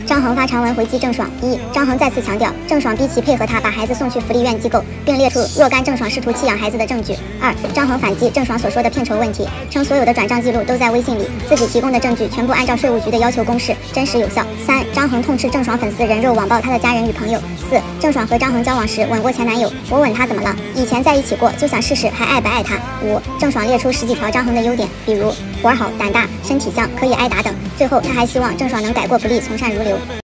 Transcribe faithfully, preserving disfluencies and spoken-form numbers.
张恒发长文回击郑爽。一、张恒再次强调，郑爽逼其配合他把孩子送去福利院机构，并列出若干郑爽试图弃养孩子的证据。二、张恒反击郑爽所说的片酬问题，称所有的转账记录都在微信里，自己提供的证据全部按照税务局的要求公示，真实有效。三、张恒痛斥郑爽粉丝人肉网暴他的家人与朋友。四、郑爽和张恒交往时吻过前男友，我吻他怎么了？以前在一起过，就想试试还爱不爱他。五、郑爽列出十几条张恒的优点，比如活好、胆大、身体香、可以挨打等。最后他还希望郑爽能改过不力，从善如流。